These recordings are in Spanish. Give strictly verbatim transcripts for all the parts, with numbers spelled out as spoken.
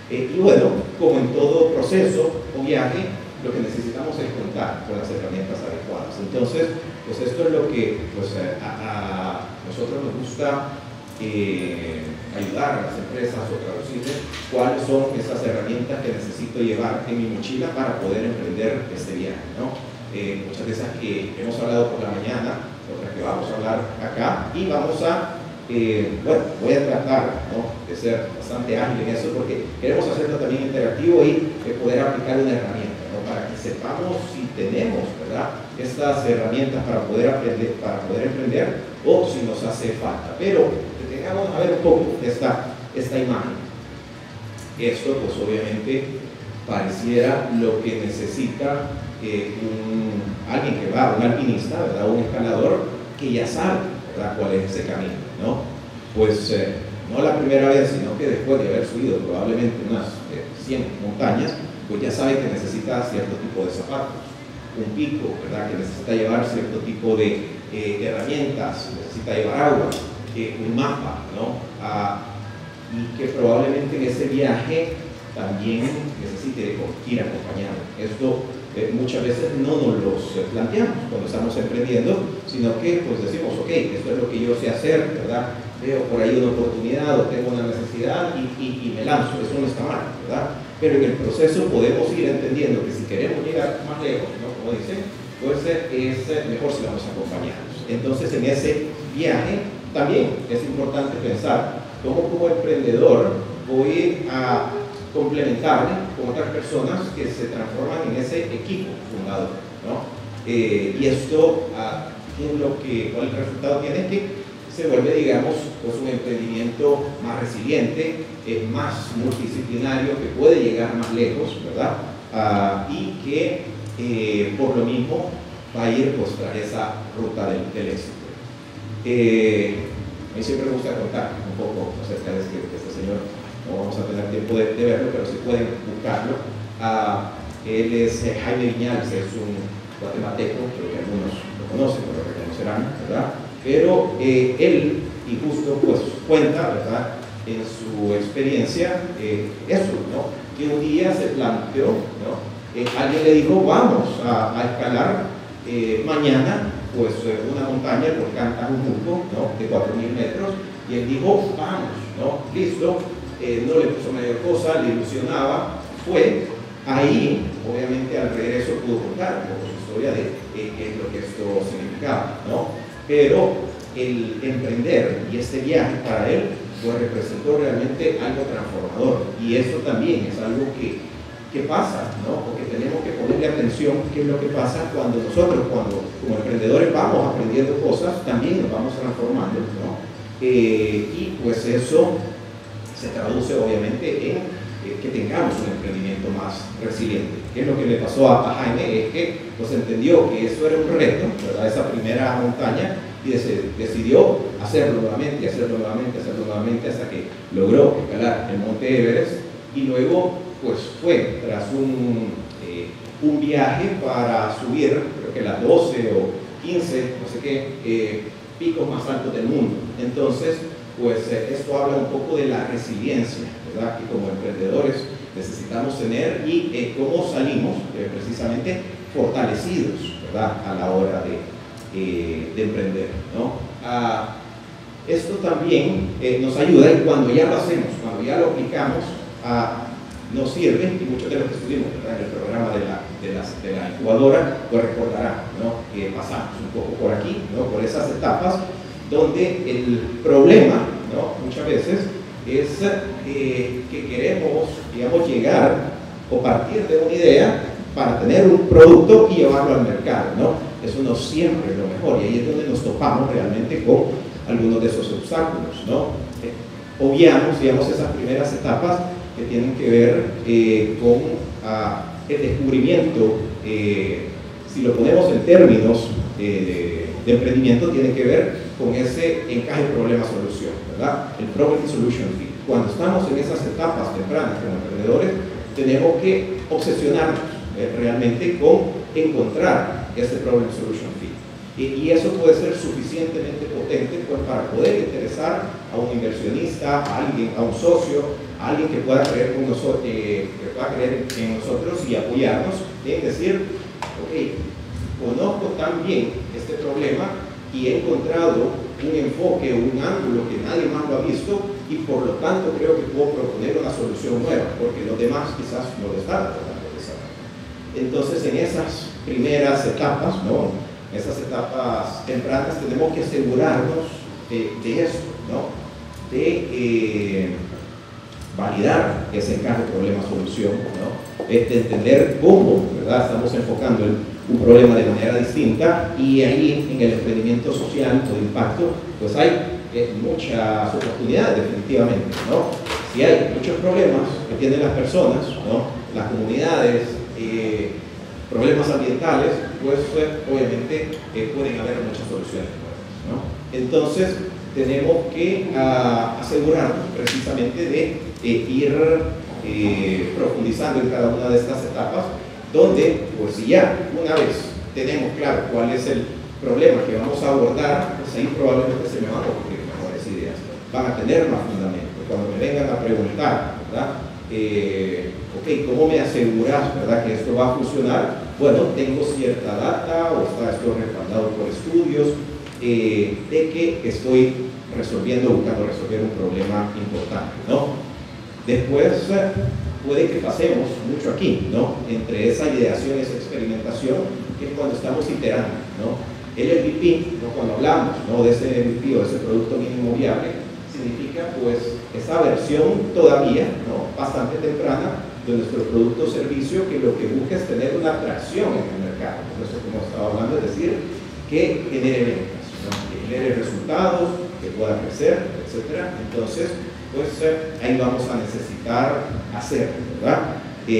Eh, y bueno, como en todo proceso o viaje, lo que necesitamos es contar con las herramientas adecuadas. Entonces, pues esto es lo que pues, a, a nosotros nos gusta eh, ayudar a las empresas o traducirles cuáles son esas herramientas que necesito llevar en mi mochila para poder emprender este viaje, ¿no? Eh, muchas de esas que hemos hablado por la mañana, otras que vamos a hablar acá, y vamos a, eh, bueno, voy a tratar, ¿no?, de ser bastante ágil en eso porque queremos hacerlo también interactivo y eh, poder aplicar una herramienta, ¿no?, para que sepamos si tenemos, ¿verdad?, estas herramientas para poder aprender, para poder emprender, o si nos hace falta. Pero tengamos a ver un poco esta, esta imagen. Esto, pues obviamente, pareciera lo que necesita eh, un, alguien que va, un alpinista, ¿verdad?, un escalador, que ya sabe, ¿verdad?, cuál es ese camino, ¿no? Pues eh, no la primera vez, sino que después de haber subido probablemente unas eh, cien montañas, pues ya sabe que necesita cierto tipo de zapatos, un pico, ¿verdad?, que necesita llevar cierto tipo de eh, herramientas, necesita llevar agua, eh, un mapa, ¿no? Ah, y que probablemente en ese viaje también necesite ir acompañado. Esto eh, muchas veces no nos lo planteamos cuando estamos emprendiendo, sino que pues decimos, ok, esto es lo que yo sé hacer, ¿verdad? Veo por ahí una oportunidad o tengo una necesidad y, y, y me lanzo, eso no está mal, ¿verdad? Pero en el proceso podemos ir entendiendo que si queremos llegar más lejos, ¿no?, como dicen, pues es mejor si vamos acompañados. Entonces en ese viaje también es importante pensar cómo como emprendedor voy a complementarme con otras personas que se transforman en ese equipo fundador, ¿no? Eh, y esto, ah, ¿qué es lo que, ¿cuál resultado tiene? Que se vuelve, digamos, pues un emprendimiento más resiliente, eh, más multidisciplinario, que puede llegar más lejos, ¿verdad? Ah, y que eh, por lo mismo va a ir pues tras esa ruta del, del éxito. Eh, a mí siempre me gusta contar un poco acerca de este, de este señor. No vamos a tener tiempo de, de verlo, pero si pueden buscarlo. Ah, él es eh, Jaime Viñals, es un guatemalteco, creo que algunos lo conocen o lo reconocerán, ¿verdad? Pero eh, él, y justo pues cuenta, ¿verdad?, en su experiencia, eh, eso, ¿no?, que un día se planteó, ¿no?, eh, alguien le dijo, vamos a, a escalar eh, mañana, pues eh, una montaña, el volcán Tajumulco, ¿no?, de cuatro mil metros, y él dijo, vamos, ¿no?, listo. Eh, no le puso mayor cosa, le ilusionaba, fue. Ahí, obviamente, al regreso pudo contar un poco su historia de eh, qué es lo que esto significaba, ¿no? Pero el emprender y este viaje para él, pues representó realmente algo transformador. Y eso también es algo que, que pasa, ¿no? Porque tenemos que ponerle atención qué es lo que pasa cuando nosotros, cuando como emprendedores vamos aprendiendo cosas, también nos vamos transformando, ¿no? Eh, y pues eso se traduce obviamente en eh, que tengamos un emprendimiento más resiliente. ¿Qué es lo que le pasó a, a Jaime? Es que pues entendió que eso era un reto, ¿verdad?, esa primera montaña, y des decidió hacerlo nuevamente, hacerlo nuevamente, hacerlo nuevamente, hasta que logró escalar el monte Everest, y luego pues fue tras un, eh, un viaje para subir, creo que las doce o quince, no sé qué, eh, picos más altos del mundo. Entonces, pues eh, esto habla un poco de la resiliencia, ¿verdad?, que como emprendedores necesitamos tener, y eh, cómo salimos eh, precisamente fortalecidos, ¿verdad?, a la hora de, eh, de emprender, ¿no? Ah, esto también eh, nos ayuda, y cuando ya lo hacemos, cuando ya lo aplicamos, ah, nos sirve, y muchos de los que estuvimos, ¿verdad?, en el programa de la, de, las, de la incubadora lo recordarán, ¿no?, que pasamos un poco por aquí, ¿no?, por esas etapas, donde el problema, ¿no?, muchas veces es eh, que queremos, digamos, llegar o partir de una idea para tener un producto y llevarlo al mercado, ¿no? Eso no siempre es lo mejor, y ahí es donde nos topamos realmente con algunos de esos obstáculos, ¿no? Eh, obviamos, digamos, esas primeras etapas que tienen que ver eh, con ah, el descubrimiento, eh, si lo ponemos en términos eh, de, de emprendimiento, tiene que ver con ese encaje problema-solución, ¿verdad? El Problem Solution Fit. Cuando estamos en esas etapas tempranas como emprendedores, tenemos que obsesionarnos eh, realmente con encontrar ese Problem Solution Fit. Y eso puede ser suficientemente potente pues, para poder interesar a un inversionista, a alguien, a un socio, a alguien que pueda creer, con nosotros, eh, que pueda creer en nosotros y apoyarnos en decir, ok, conozco tan bien este problema y he encontrado un enfoque, un ángulo que nadie más lo ha visto y por lo tanto creo que puedo proponer una solución nueva, porque los demás quizás no lo están tratando de saber. Entonces, en esas primeras etapas, ¿no? esas etapas tempranas tenemos que asegurarnos de, de esto, ¿no? de eh, validar ese encaje problema-solución, ¿no? de entender cómo, ¿verdad? estamos enfocando el, un problema de manera distinta y ahí en el emprendimiento social o de impacto pues hay eh, muchas oportunidades definitivamente, ¿no? Si hay muchos problemas que tienen las personas, ¿no? las comunidades, eh, problemas ambientales, pues eh, obviamente eh, pueden haber muchas soluciones nuevas, ¿no? Entonces tenemos que uh, asegurarnos precisamente de eh, ir eh, profundizando en cada una de estas etapas, donde pues si ya una vez tenemos claro cuál es el problema que vamos a abordar, pues ahí probablemente se me van a ocurrir mejores ideas, van a tener más fundamento. Cuando me vengan a preguntar, ¿verdad? Eh, ok, ¿cómo me aseguras, ¿verdad? que esto va a funcionar? Bueno, tengo cierta data o está esto respaldado por estudios eh, de que estoy resolviendo, buscando resolver un problema importante, ¿no? Después puede que pasemos mucho aquí, ¿no? Entre esa ideación y esa experimentación, que es cuando estamos iterando, ¿no? El M V P, ¿no? Cuando hablamos, ¿no? de ese M V P o de ese producto mínimo viable, significa pues esa versión todavía, ¿no? bastante temprana de nuestro producto o servicio que lo que busca es tener una atracción en el mercado. Por eso, como estaba hablando, es decir, que genere ventas, ¿no? que genere resultados, que pueda crecer, etcétera. Entonces, pues eh, ahí vamos a necesitar hacer, ¿verdad?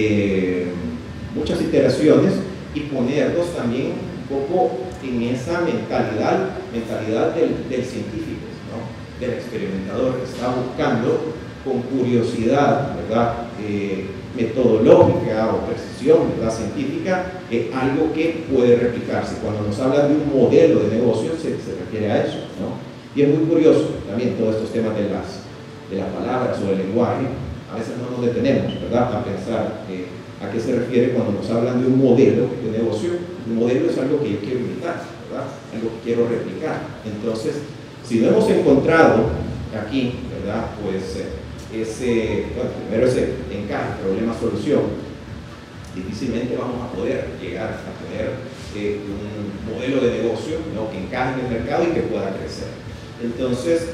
Eh, muchas iteraciones y ponernos también un poco en esa mentalidad, mentalidad del, del científico, del experimentador que está buscando con curiosidad, ¿verdad? Eh, metodológica o precisión, ¿verdad? científica, eh, algo que puede replicarse. Cuando nos hablan de un modelo de negocio se, se refiere a eso, ¿no? Y es muy curioso también todos estos temas de las, de las palabras o del lenguaje. A veces no nos detenemos, ¿verdad? a pensar eh, a qué se refiere cuando nos hablan de un modelo de negocio. Un modelo es algo que yo quiero imitar, ¿verdad? Algo que quiero replicar. Entonces, si no hemos encontrado aquí, ¿verdad? Pues eh, ese, bueno, primero ese encaje, problema, solución, difícilmente vamos a poder llegar a tener eh, un modelo de negocio, ¿no? que encaje en el mercado y que pueda crecer. Entonces,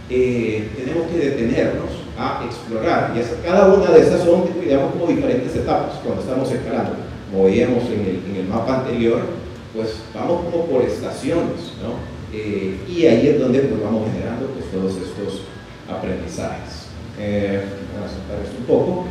eh, tenemos que detenernos a explorar, y esa, cada una de esas son, digamos, como diferentes etapas cuando estamos escalando. Como veíamos en el, en el mapa anterior, pues vamos como por estaciones, ¿no? Eh, y ahí es donde pues, vamos generando pues, todos estos aprendizajes. Eh, vamos a saltar esto un poco.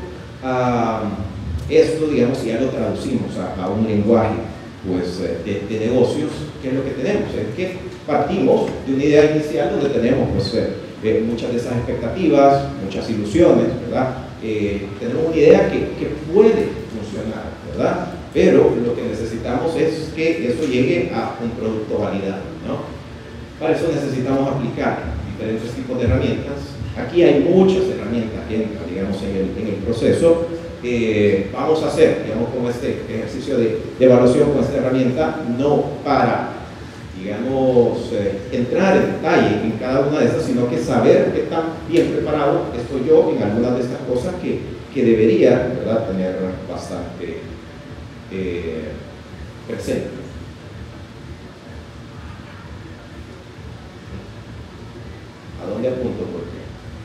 Ah, esto, digamos, ya lo traducimos a, a un lenguaje pues, de, de negocios. ¿Qué es lo que tenemos? Es que partimos de una idea inicial donde tenemos pues, eh, muchas de esas expectativas, muchas ilusiones, ¿verdad? Eh, tenemos una idea que, que puede funcionar, ¿verdad? Pero lo que necesitamos es que eso llegue a un producto validado, ¿no? Para eso necesitamos aplicar diferentes tipos de herramientas. Aquí hay muchas herramientas, digamos, en el, en el proceso. Eh, vamos a hacer, digamos, como este ejercicio de, de evaluación con esta herramienta, no para, digamos, eh, entrar en detalle en cada una de estas, sino que saber qué tan bien preparado estoy yo en algunas de estas cosas que, que debería, ¿verdad?, tener bastante eh, presente. ¿A dónde apunto? ¿Por qué?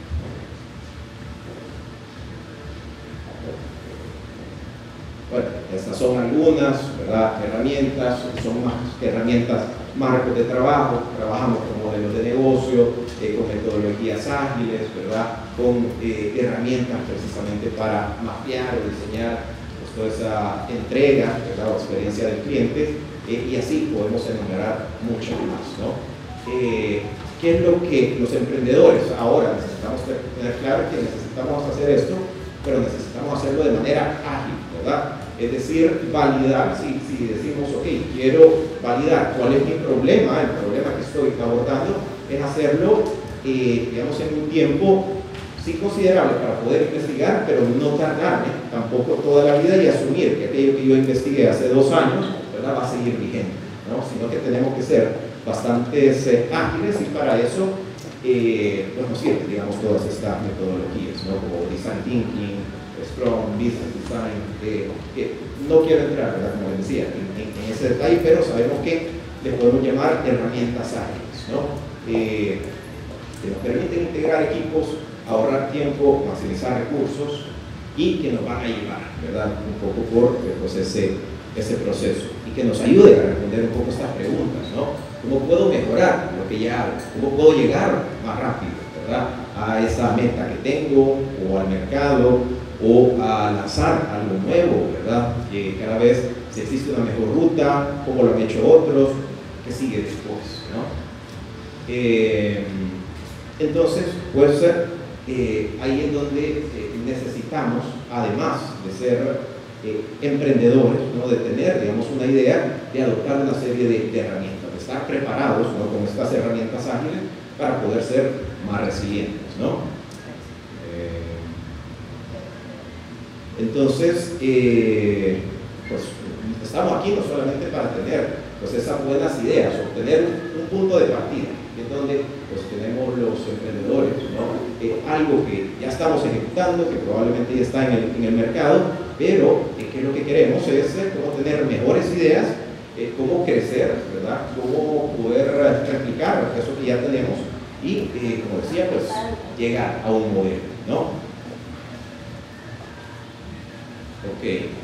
Bueno, estas son algunas, ¿verdad?, herramientas, son más que herramientas, marcos de trabajo. Trabajamos con modelos de negocio, eh, con metodologías ágiles, ¿verdad?, con eh, herramientas precisamente para mapear o diseñar pues, toda esa entrega, ¿verdad?, o experiencia del cliente, eh, y así podemos enumerar mucho más, ¿no? Eh, ¿Qué es lo que los emprendedores ahora necesitamos tener claro? Que necesitamos hacer esto, pero necesitamos hacerlo de manera ágil, ¿verdad? Es decir, validar, si, si decimos, ok, quiero validar cuál es mi problema, el problema que estoy abordando, es hacerlo, eh, digamos, en un tiempo sí considerable para poder investigar, pero no tardarme tampoco toda la vida y asumir que aquello que yo investigué hace dos años, ¿verdad?, va a seguir vigente, ¿no? Sino que tenemos que ser bastante eh, ágiles y para eso eh, pues nos sirven, digamos, todas estas metodologías, ¿no?, como Design Thinking, Scrum, Business Design, eh, que no quiero entrar, ¿verdad?, como les decía, en, en, en ese detalle, pero sabemos que les podemos llamar herramientas ágiles, ¿no? Eh, que nos permiten integrar equipos, ahorrar tiempo, maximizar recursos y que nos van a llevar, ¿verdad?, un poco por pues, ese, ese proceso y que nos ayuden a responder un poco estas preguntas, ¿no? ¿Cómo puedo mejorar lo que ya hago? ¿Cómo puedo llegar más rápido, ¿verdad?, a esa meta que tengo o al mercado o a lanzar algo nuevo, ¿verdad? Eh, cada vez si existe una mejor ruta, cómo lo han hecho otros, qué sigue después, ¿no? Eh, entonces, pues eh, ahí es donde eh, necesitamos, además de ser eh, emprendedores, ¿no?, de tener, digamos, una idea, de adoptar una serie de, de herramientas, de estar preparados, ¿no?, con estas herramientas ágiles para poder ser más resilientes, ¿no? Entonces, eh, pues estamos aquí no solamente para tener pues, esas buenas ideas, obtener un, un punto de partida, que es donde pues, tenemos los emprendedores, ¿no? eh, algo que ya estamos ejecutando, que probablemente ya está en el, en el mercado, pero eh, que lo que queremos es eh, cómo tener mejores ideas, eh, cómo crecer, ¿verdad?, cómo poder replicar eso que ya tenemos y, eh, como decía, pues llegar a un modelo, ¿no? Ok,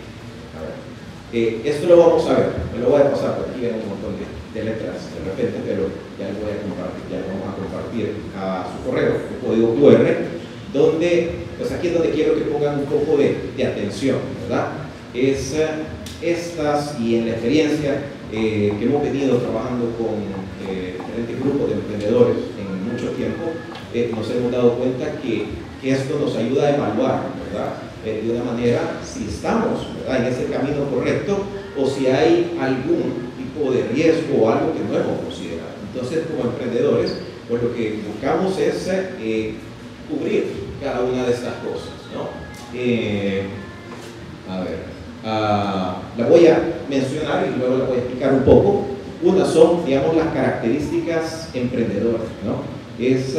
a ver. Eh, esto lo vamos a ver, me lo voy a pasar, porque aquí viene un montón de, de letras de repente, pero ya lo voy a compartir, ya lo vamos a compartir a su correo, el código Q R, donde, pues aquí es donde quiero que pongan un poco de, de atención, ¿verdad? Es eh, estas y en la experiencia eh, que hemos venido trabajando con eh, diferentes grupos de emprendedores en mucho tiempo, eh, nos hemos dado cuenta que, que esto nos ayuda a evaluar, ¿verdad?, Eh, de una manera si estamos, ¿verdad?, en ese camino correcto o si hay algún tipo de riesgo o algo que no hemos considerado. Entonces, como emprendedores, pues lo que buscamos es eh, cubrir cada una de estas cosas, ¿no? Eh, a ver, uh, la voy a mencionar y luego la voy a explicar un poco. Una son, digamos, las características emprendedoras, ¿no? Es,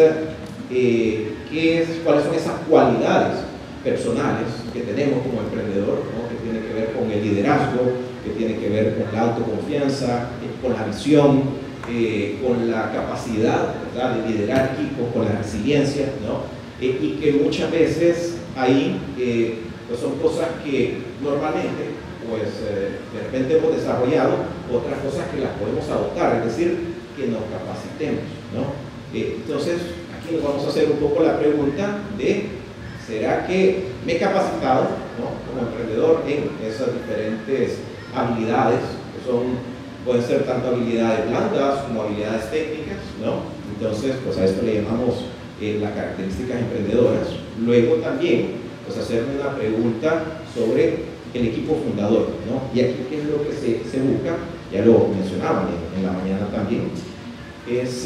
eh, ¿qué es, ¿cuáles son esas cualidades personales que tenemos como emprendedor, ¿no?, que tiene que ver con el liderazgo, que tiene que ver con la autoconfianza, eh, con la visión, eh, con la capacidad, ¿verdad?, de liderar equipos, con la resiliencia, ¿no? Eh, y que muchas veces ahí eh, pues son cosas que normalmente pues eh, de repente hemos desarrollado, otras cosas que las podemos adoptar, es decir, que nos capacitemos, ¿no? Eh, entonces aquí nos vamos a hacer un poco la pregunta de ¿será que me he capacitado, ¿no?, como emprendedor en esas diferentes habilidades que son, pueden ser tanto habilidades blandas como habilidades técnicas, ¿no? Entonces, pues a esto le llamamos eh, las características emprendedoras. Luego también, pues hacerme una pregunta sobre el equipo fundador, ¿no? Y aquí, ¿qué es lo que se, se busca? Ya lo mencionaban en, en la mañana también. Es,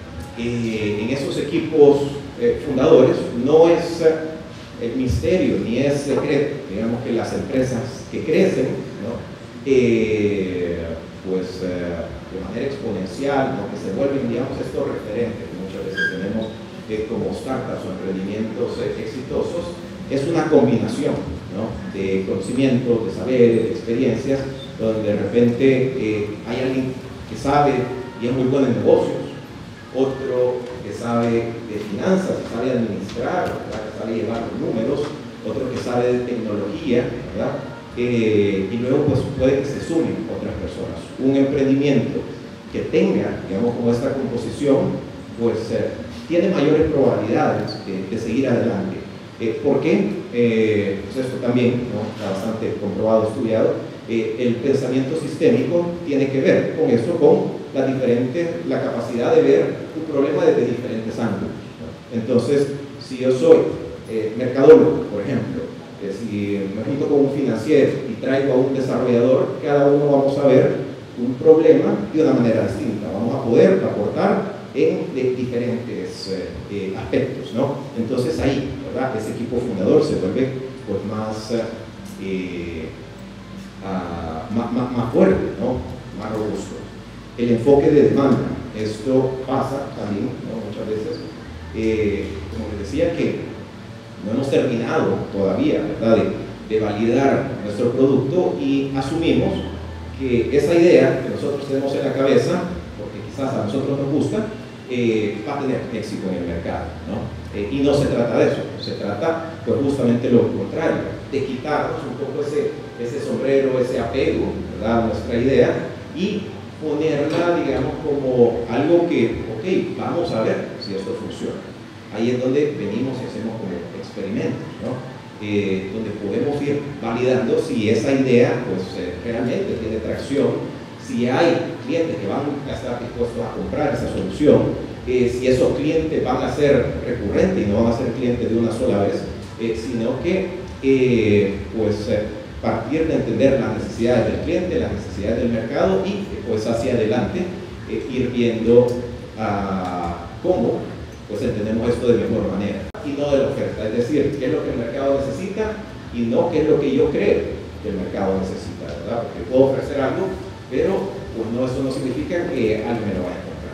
eh, en esos equipos eh, fundadores, no es el misterio ni es secreto, digamos que las empresas que crecen, ¿no?, eh, pues eh, de manera exponencial, ¿no?, que se vuelven, digamos, estos referentes que muchas veces tenemos eh, como startups o emprendimientos eh, exitosos, es una combinación, ¿no?, de conocimientos, de saberes, de experiencias, donde de repente eh, hay alguien que sabe y es muy bueno en negocios, otro que sabe de finanzas, que sabe administrar, ¿verdad?, que sabe llevar los números, otro que sabe de tecnología, ¿verdad? Eh, y luego pues puede que se sumen otras personas. Un emprendimiento que tenga, digamos, como esta composición, pues eh, tiene mayores probabilidades de, de seguir adelante. Eh, ¿Por qué? Eh, pues esto también, ¿no?, está bastante comprobado, estudiado. Eh, el pensamiento sistémico tiene que ver con eso, con la, diferente, la capacidad de ver un problema desde diferentes ángulos, ¿no? Entonces, si yo soy eh, mercadólogo, por ejemplo, eh, si me junto con un financiero y traigo a un desarrollador, cada uno vamos a ver un problema de una manera distinta. Vamos a poder aportar en de diferentes eh, eh, aspectos, ¿no? Entonces ahí, ¿verdad? Ese equipo fundador se vuelve pues más, eh, uh, más, más, más fuerte, ¿no? Más robusto. El enfoque de demanda, esto pasa también, ¿no? Muchas veces, eh, como les decía, que no hemos terminado todavía, ¿verdad? De, de validar nuestro producto y asumimos que esa idea que nosotros tenemos en la cabeza, porque quizás a nosotros nos gusta, eh, va a tener éxito en el mercado, ¿no? Eh, y no se trata de eso, se trata pues justamente lo contrario, de quitarnos un poco ese, ese sombrero, ese apego, ¿verdad? A nuestra idea y ponerla, digamos, como algo que, ok, vamos a ver si esto funciona. Ahí es donde venimos y hacemos como experimentos, ¿no? Eh, donde podemos ir validando si esa idea pues eh, realmente tiene tracción, si hay clientes que van a estar dispuestos a comprar esa solución, eh, si esos clientes van a ser recurrentes y no van a ser clientes de una sola vez, eh, sino que eh, pues eh, partir de entender las necesidades del cliente, las necesidades del mercado y pues hacia adelante eh, ir viendo uh, cómo pues entendemos esto de mejor manera y no de la oferta, es decir, qué es lo que el mercado necesita y no qué es lo que yo creo que el mercado necesita, ¿verdad? Porque puedo ofrecer algo, pero pues no, eso no significa que alguien me lo vaya a comprar.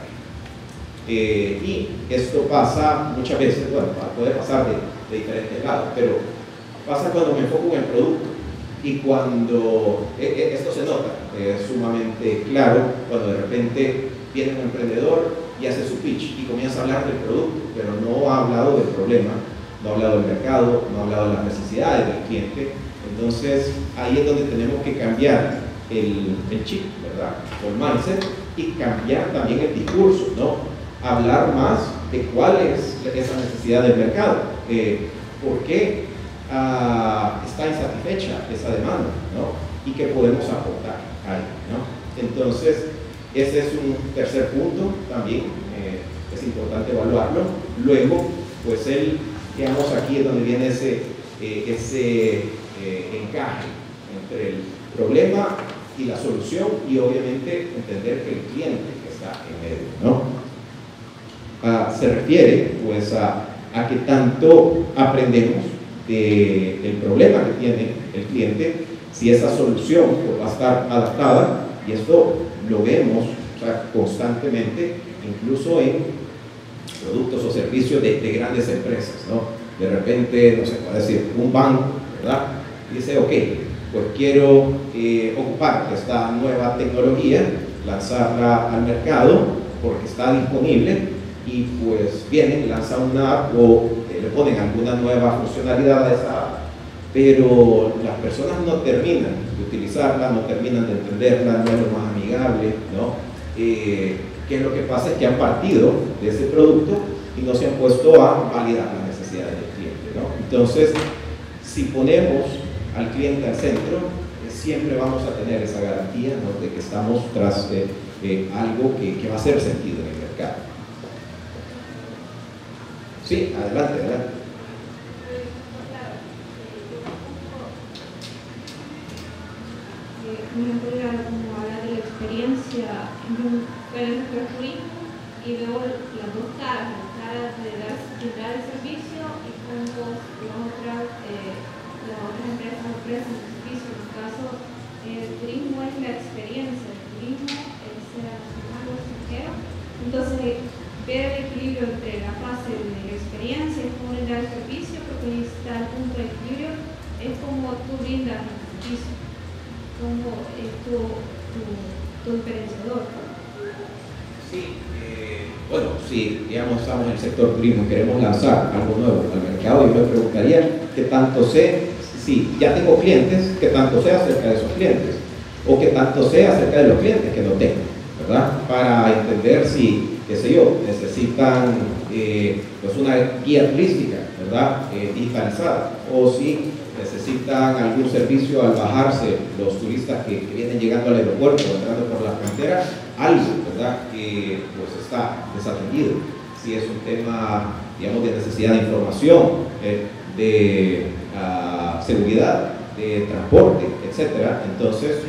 Eh, y esto pasa muchas veces, bueno, puede pasar de, de diferentes lados, pero pasa cuando me enfoco en el producto y cuando, eh, esto se nota, es eh, sumamente claro, cuando de repente viene un emprendedor y hace su pitch y comienza a hablar del producto, pero no ha hablado del problema, no ha hablado del mercado, no ha hablado de las necesidades del cliente. Entonces ahí es donde tenemos que cambiar el, el chip, ¿verdad? O el mindset y cambiar también el discurso, ¿no? Hablar más de cuál es esa necesidad del mercado, eh, por qué uh, está insatisfecha esa demanda, ¿no? Y qué podemos aportar ahí, ¿no? Entonces, ese es un tercer punto también, eh, es importante evaluarlo. Luego, pues él, digamos, aquí es donde viene ese, eh, ese eh, encaje entre el problema y la solución y obviamente entender que el cliente que está en medio, ¿no? Ah, se refiere pues a, a que tanto aprendemos de, del problema que tiene el cliente, si esa solución pues, va a estar adaptada, y esto lo vemos, o sea, constantemente, incluso en productos o servicios de, de grandes empresas, ¿no? De repente, no sé, puede decir, un banco, ¿verdad? Dice, ok, pues quiero eh, ocupar esta nueva tecnología, lanzarla al mercado porque está disponible y pues vienen, lanzan una app o eh, le ponen alguna nueva funcionalidad a esa app, pero las personas no terminan de utilizarla, no terminan de entenderla, no es lo más amigable, ¿no? Eh, ¿Qué es lo que pasa? Es que han partido de ese producto y no se han puesto a validar las necesidades del cliente, ¿no? Entonces, si ponemos al cliente al centro, eh, siempre vamos a tener esa garantía, ¿no? De que estamos tras de eh, algo que, que va a hacer sentido en el mercado. Sí, adelante, adelante. Me podría como hablar de la experiencia en el turismo y veo las dos caras, las caras de dar, de dar el servicio y cómo las otras, eh, las otras empresas ofrecen el servicio. En el caso, el turismo es la experiencia, el turismo es sea nacional o extranjero. Entonces, ver el equilibrio entre la fase de la experiencia y cómo dar el servicio, porque está el punto de equilibrio, es como tú brindas el servicio. ¿Cómo es tu, tu, tu diferenciador? Sí, eh, bueno, si digamos estamos en el sector turismo y queremos lanzar algo nuevo al mercado, yo me preguntaría qué tanto sé, si ya tengo clientes, qué tanto sé acerca de esos clientes, o qué tanto sé acerca de los clientes que no tengo, ¿verdad? Para entender si, qué sé yo, necesitan eh, pues una guía turística, ¿verdad? Eh, digitalizada, o si necesitan algún servicio al bajarse los turistas que, que vienen llegando al aeropuerto o entrando por la frontera, algo, ¿verdad? Que pues está desatendido. Si es un tema, digamos, de necesidad de información, eh, de uh, seguridad, de transporte, etcétera. Entonces,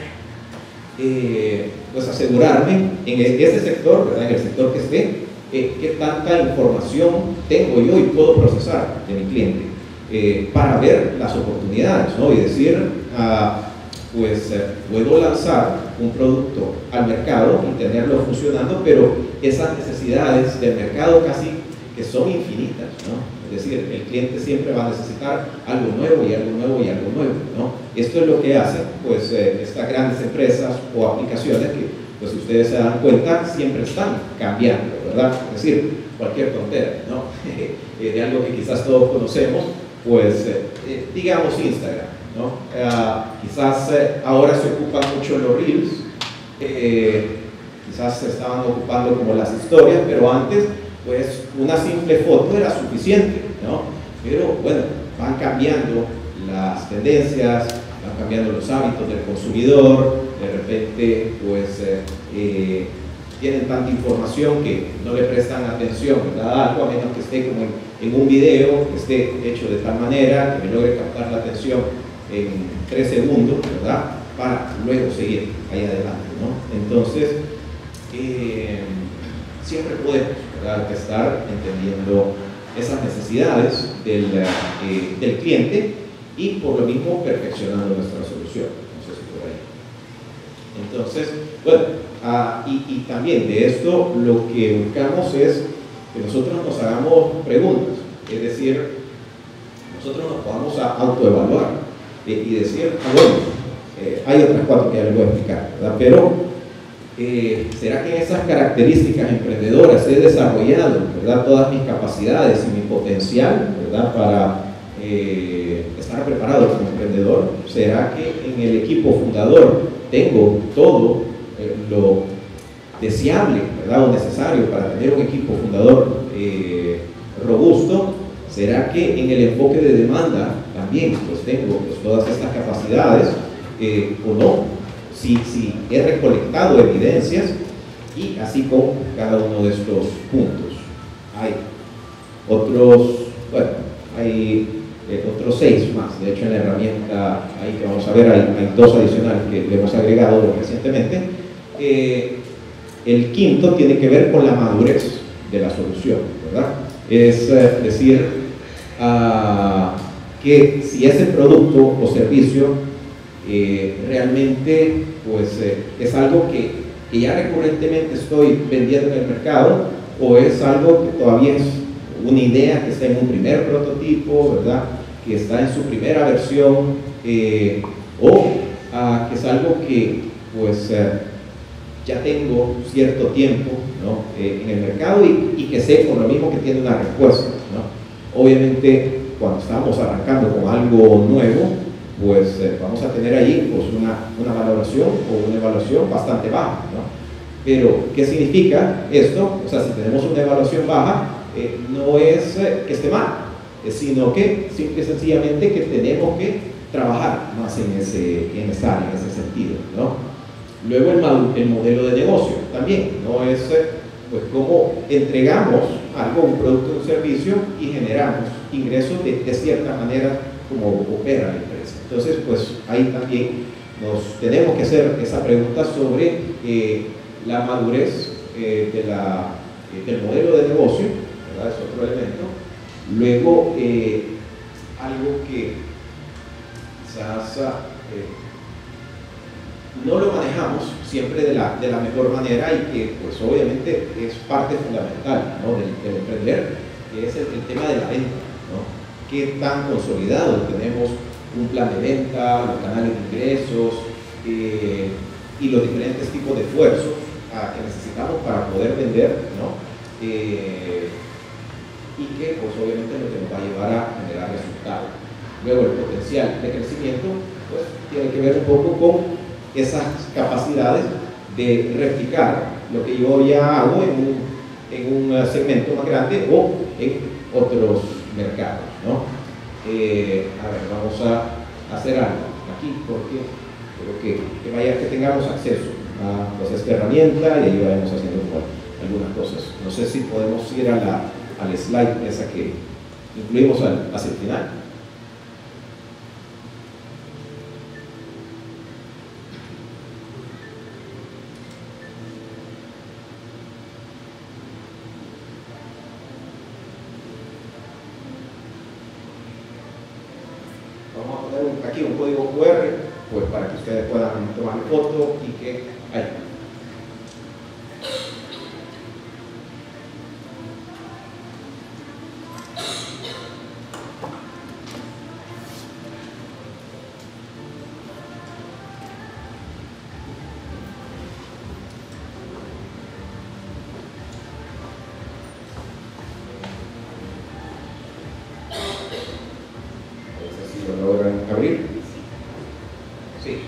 eh, pues asegurarme en ese sector, ¿verdad? En el sector que esté, eh, qué tanta información tengo yo y puedo procesar de mi cliente, eh, para ver las oportunidades, ¿no? Y decir, uh, pues eh, puedo lanzar un producto al mercado y tenerlo funcionando, pero esas necesidades del mercado casi que son infinitas, ¿no? Es decir, el cliente siempre va a necesitar algo nuevo y algo nuevo y algo nuevo, ¿no? Esto es lo que hacen, pues, eh, estas grandes empresas o aplicaciones que, pues, si ustedes se dan cuenta, siempre están cambiando, ¿verdad? Es decir, cualquier tontera, ¿no? De algo que quizás todos conocemos, pues, eh, digamos Instagram, ¿no? Uh, quizás eh, ahora se ocupan mucho los Reels, eh, quizás se estaban ocupando como las historias, pero antes, pues una simple foto era suficiente, ¿no? Pero bueno, van cambiando las tendencias, van cambiando los hábitos del consumidor, de repente pues eh, eh, tienen tanta información que no le prestan atención, ¿verdad? Algo a menos que esté como en, en un video, que esté hecho de tal manera que me logre captar la atención en tres segundos, ¿verdad? Para luego seguir ahí adelante, ¿no? Entonces, eh, siempre podemos, ¿verdad?, estar entendiendo esas necesidades del, eh, del cliente y por lo mismo perfeccionando nuestra solución. No sé si por ahí. Entonces, bueno, ah, y, y también de esto lo que buscamos es que nosotros nos hagamos preguntas, es decir, nosotros nos podamos a autoevaluar eh, y decir, ah, bueno, eh, hay otras cuatro que ya les voy a explicar, ¿verdad? Pero Eh, ¿será que en esas características emprendedoras he desarrollado, ¿verdad?, todas mis capacidades y mi potencial, ¿verdad?, para eh, estar preparado como emprendedor? ¿Será que en el equipo fundador tengo todo eh, lo deseable, ¿verdad?, o necesario para tener un equipo fundador eh, robusto? ¿Será que en el enfoque de demanda también pues tengo pues, todas estas capacidades eh, o no? Si, si he recolectado evidencias, y así con cada uno de estos puntos. Hay otros, bueno, hay eh, otros seis más, de hecho en la herramienta ahí que vamos a ver hay, hay dos adicionales que le hemos agregado recientemente. Eh, el quinto tiene que ver con la madurez de la solución, ¿verdad? Es eh, decir, uh, que si ese producto o servicio Eh, realmente pues eh, es algo que, que ya recurrentemente estoy vendiendo en el mercado, o es algo que todavía es una idea que está en un primer prototipo, ¿verdad?, que está en su primera versión, eh, o uh, que es algo que pues eh, ya tengo cierto tiempo, ¿no?, eh, en el mercado y, y que sé por lo mismo que tiene una respuesta, ¿no? Obviamente cuando estamos arrancando con algo nuevo, pues eh, vamos a tener ahí pues, una, una valoración o una evaluación bastante baja, ¿no? Pero, ¿qué significa esto? O sea, si tenemos una evaluación baja, eh, no es eh, que esté mal, eh, sino que simple y sencillamente que tenemos que trabajar más en, ese, en esa área, en ese sentido, ¿no? Luego el, el modelo de negocio también, ¿no? Es eh, pues cómo entregamos algo, un producto o un servicio y generamos ingresos de, de cierta manera como opera la empresa. Entonces, pues ahí también nos tenemos que hacer esa pregunta sobre eh, la madurez eh, de la, eh, del modelo de negocio, ¿verdad? Es otro elemento. Luego, eh, algo que quizás eh, no lo manejamos siempre de la, de la mejor manera y que pues obviamente es parte fundamental, ¿no?, del, del emprender, que es el, el tema de la venta, ¿no? ¿Qué tan consolidado tenemos un plan de venta, los canales de ingresos eh, y los diferentes tipos de esfuerzos ah, que necesitamos para poder vender, ¿no? Eh, y que pues obviamente lo que nos va a llevar a generar resultados. Luego el potencial de crecimiento pues tiene que ver un poco con esas capacidades de replicar lo que yo ya hago en un, en un segmento más grande o en otros mercados, ¿no? Eh, a ver, vamos a hacer algo aquí porque creo que, que vaya, que tengamos acceso a pues, esta herramienta y ahí vayamos haciendo como algunas cosas. No sé si podemos ir a la, al slide esa que incluimos al, hacia el final. aquí un código cu erre, pues para que ustedes puedan tomar foto y que ahí. ¿Logran abrir? Sí.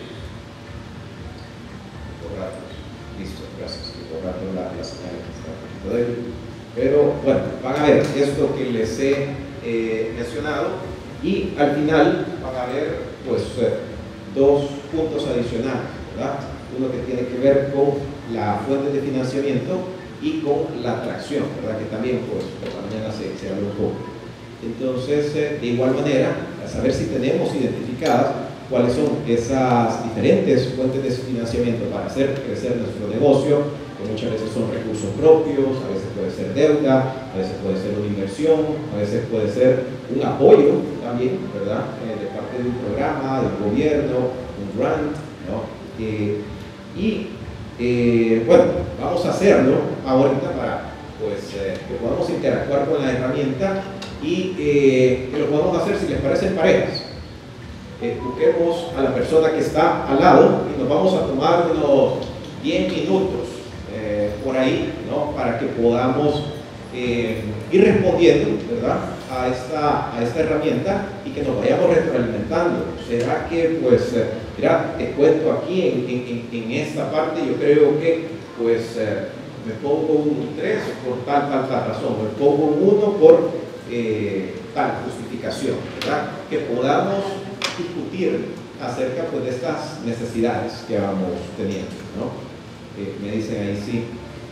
Borrar. Listo, gracias. Borrando la, la señal que está débil. Pero bueno, van a ver esto que les he eh, mencionado y al final van a ver pues eh, dos puntos adicionales, ¿verdad? Uno que tiene que ver con la fuente de financiamiento y con la atracción, ¿verdad? Que también pues por la mañana se, se habla un poco. Entonces, eh, de igual manera, a saber si tenemos identificadas cuáles son esas diferentes fuentes de financiamiento para hacer crecer nuestro negocio, que muchas veces son recursos propios, a veces puede ser deuda, a veces puede ser una inversión, a veces puede ser un apoyo también, ¿verdad? Eh, de parte de un programa, del gobierno, un grant, ¿no? Eh, y, eh, bueno, vamos a hacerlo ahorita para pues, eh, que podamos interactuar con la herramienta y eh, que lo podamos hacer, si les parece, en parejas. Eh, busquemos a la persona que está al lado y nos vamos a tomar unos diez minutos eh, por ahí, ¿no? Para que podamos eh, ir respondiendo, ¿verdad? A esta, a esta herramienta y que nos vayamos retroalimentando. ¿Será que, pues, eh, mira, te cuento aquí en, en, en esta parte, yo creo que, pues, eh, me pongo un tres por tal, tal, tal razón, me pongo un uno por Eh, tal justificación, ¿verdad? Que podamos discutir acerca pues, de estas necesidades que vamos teniendo, ¿no? Eh, me dicen ahí sí.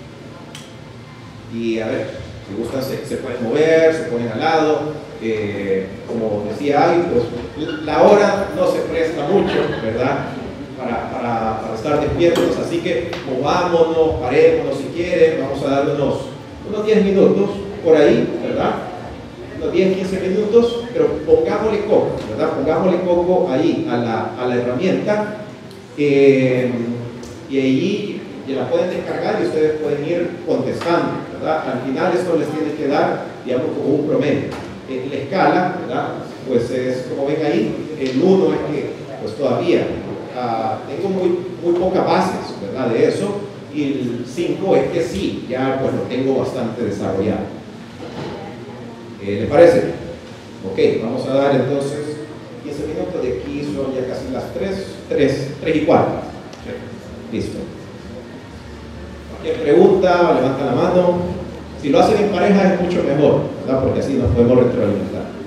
Y a ver, si gustan se, se pueden mover, se ponen al lado. Eh, como decía ahí, pues la hora no se presta mucho, ¿verdad? Para, para, para estar despiertos, así que movámonos, parémonos si quieren, vamos a dar unos, unos diez minutos por ahí, ¿verdad? Unos diez, quince minutos, pero pongámosle coco, ¿verdad? Pongámosle coco ahí a la, a la herramienta eh, y ahí ya la pueden descargar y ustedes pueden ir contestando, ¿verdad? Al final esto les tiene que dar, digamos, como un promedio. Eh, la escala, ¿verdad? Pues es, como ven ahí, el uno es que, pues todavía uh, tengo muy, muy pocas bases, ¿verdad? De eso, y el cinco es que sí, ya pues lo tengo bastante desarrollado. ¿Les parece? Ok, vamos a dar entonces quince minutos, de aquí son ya casi las tres, tres y cuatro. Listo. Cualquier pregunta, levanta la mano. Si lo hacen en pareja es mucho mejor, ¿verdad? Porque así nos podemos retroalimentar.